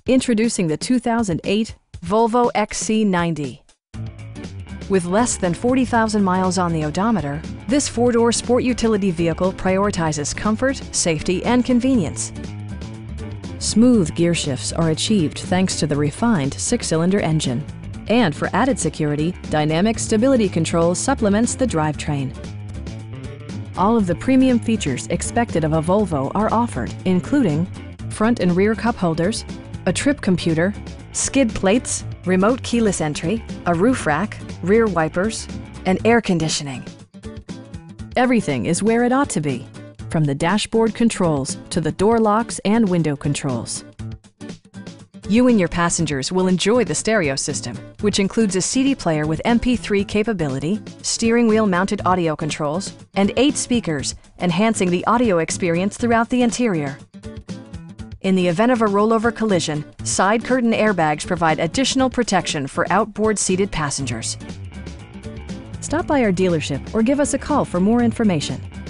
Introducing the 2008 Volvo XC90. With less than 40,000 miles on the odometer, this four-door sport utility vehicle prioritizes comfort, safety, and convenience. Smooth gear shifts are achieved thanks to the refined six-cylinder engine. And for added security, dynamic stability control supplements the drivetrain. All of the premium features expected of a Volvo are offered, including front and rear cup holders, a trip computer, skid plates, remote keyless entry, a roof rack, rear wipers, and air conditioning. Everything is where it ought to be, from the dashboard controls to the door locks and window controls. You and your passengers will enjoy the stereo system, which includes a CD player with MP3 capability, steering wheel mounted audio controls, and 8 speakers, enhancing the audio experience throughout the interior. In the event of a rollover collision, side curtain airbags provide additional protection for outboard seated passengers. Stop by our dealership or give us a call for more information.